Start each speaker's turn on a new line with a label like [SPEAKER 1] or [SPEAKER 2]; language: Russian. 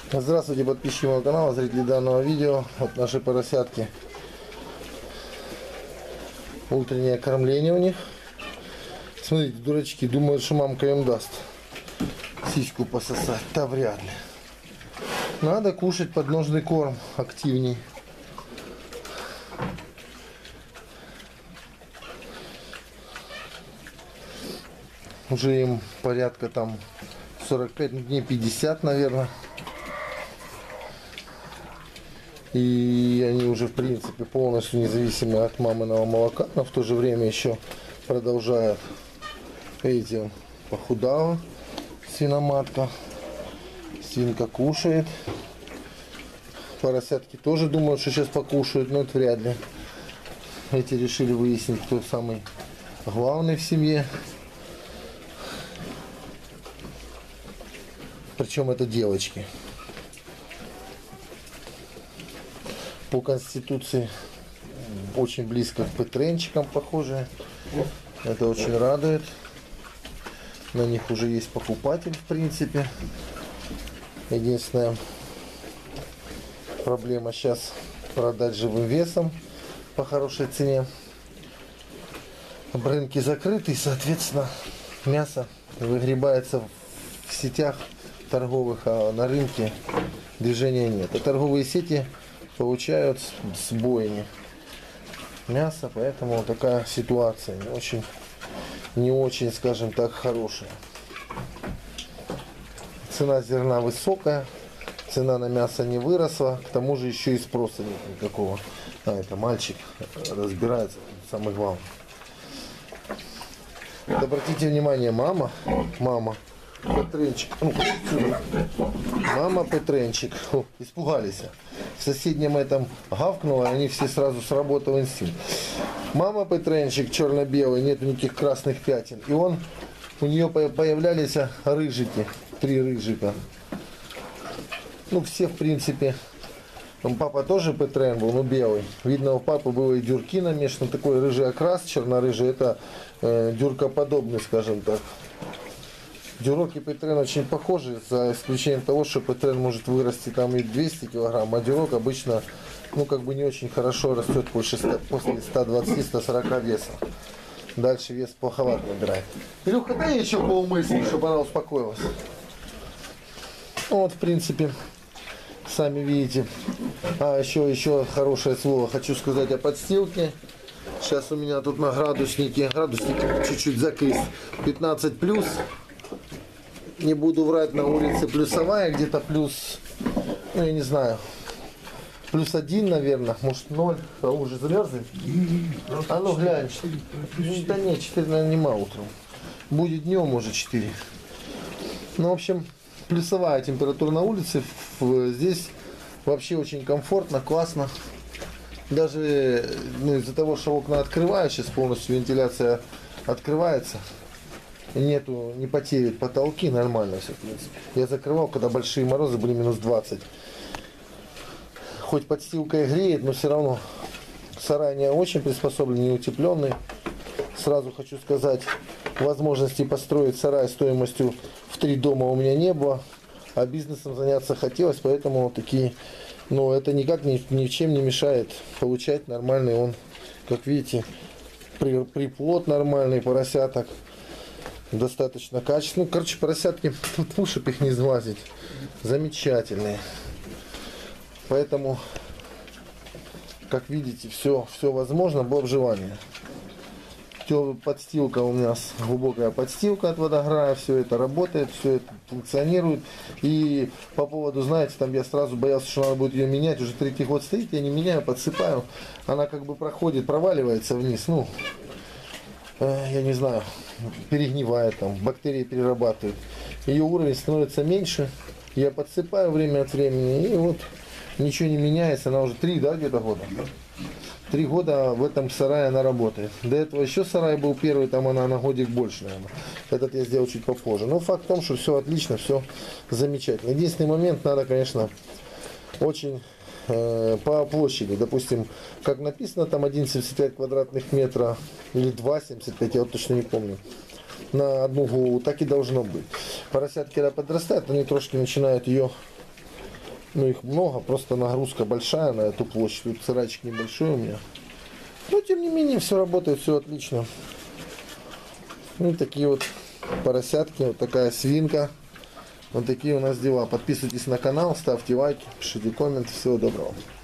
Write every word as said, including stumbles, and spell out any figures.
[SPEAKER 1] Здравствуйте, подписчики моего канала, зрители данного видео. Вот наши поросятки. Утреннее кормление у них. Смотрите, дурачки, думают, что мамка им даст сиську пососать. Да вряд ли. Надо кушать подножный корм активней. Уже им порядка там сорок пять дней, пятьдесят, наверное. И они уже в принципе полностью независимы от маминого молока, но в то же время еще продолжают. Видите, похудала свиноматка, свинка кушает. Поросятки тоже думают, что сейчас покушают, но это вряд ли. Эти решили выяснить, кто самый главный в семье. Причем это девочки. По конституции очень близко к петренчикам похожие. Это очень радует. На них уже есть покупатель, в принципе. Единственная проблема сейчас продать живым весом по хорошей цене. Рынки закрыты, и, соответственно, мясо выгребается в сетях торговых, а на рынке движения нет. А торговые сети получают с боями мясо, поэтому такая ситуация не очень, не очень, скажем так, хорошая. Цена зерна высокая, цена на мясо не выросла, к тому же еще и спроса нет никакого. А, это мальчик разбирается, самое главное. Вот обратите внимание, мама, мама, Петренчик, ну, мама Петренчик, о, испугались. В соседнем этом гавкнуло, они все сразу сработал инстинкт. Мама Петренчик черно-белый, нету никаких красных пятен. И он, у нее появлялись рыжики, три рыжика. Ну, все в принципе. Папа тоже Петрен был, но белый. Видно, у папы было и дюрки намешаны, такой рыжий окрас, черно-рыжий, это э, дюркоподобный, скажем так. Дюрок и Петрен очень похожи, за исключением того, что Петрен может вырасти там и двести килограмм, а дюрок обычно, ну, как бы не очень хорошо растет после ста двадцати — ста сорока веса. Дальше вес плоховато набирает. Илюха, дай еще полмысли, чтобы она успокоилась. Ну, вот, в принципе, сами видите. А, еще, еще хорошее слово хочу сказать о подстилке. Сейчас у меня тут на градуснике, градусник чуть-чуть закис, пятнадцать плюс. Не буду врать, на улице плюсовая, где-то плюс, ну я не знаю, плюс один, наверное, может ноль. А уже замерзли? А ну глянь. Да нет, четыре, наверное, нема утром. Будет днем уже четыре. Ну, в общем, плюсовая температура на улице. Здесь вообще очень комфортно, классно. Даже ну, из-за того, что окна открываю, сейчас полностью вентиляция открывается. Нету, не потеют потолки, нормально все, в принципе. Я закрывал, когда большие морозы были минус двадцать. Хоть подстилка и греет, но все равно сарай не очень приспособлен, не утепленный. Сразу хочу сказать, возможности построить сарай стоимостью в три дома у меня не было. А бизнесом заняться хотелось, поэтому вот такие, но это никак ни, ничем не мешает получать нормальный он, как видите, при, приплод нормальный поросяток. Достаточно качественно. Ну, короче, поросятки, тут лучше их не сглазить. Замечательные. Поэтому, как видите, все, все возможно по обживанию. Подстилка у меня, глубокая подстилка от водограя, все это работает, все это функционирует. И по поводу, знаете, там я сразу боялся, что надо будет ее менять. Уже третий год стоит, я не меняю, подсыпаю. Она как бы проходит, проваливается вниз. Ну, э, я не знаю. Перегнивает, там, бактерии перерабатывают. Ее уровень становится меньше. Я подсыпаю время от времени, и вот ничего не меняется. Она уже три, да, где-то года? Три года в этом сарае она работает. До этого еще сарай был первый, там она на годик больше, наверное. Этот я сделал чуть попозже. Но факт в том, что все отлично, все замечательно. Единственный момент, надо, конечно, очень э, по площади. Допустим, как написано, там один семьдесят пять квадратных метра или два семьдесят пять, я вот точно не помню. На одну голову так и должно быть. Поросятки, когда подрастают, они трошки начинают ее Ну, их много, просто нагрузка большая на эту площадь. Тут сарайчик небольшой у меня. Но, тем не менее, все работает, все отлично. Ну, такие вот поросятки, вот такая свинка. Вот такие у нас дела. Подписывайтесь на канал, ставьте лайки, пишите комменты. Всего доброго.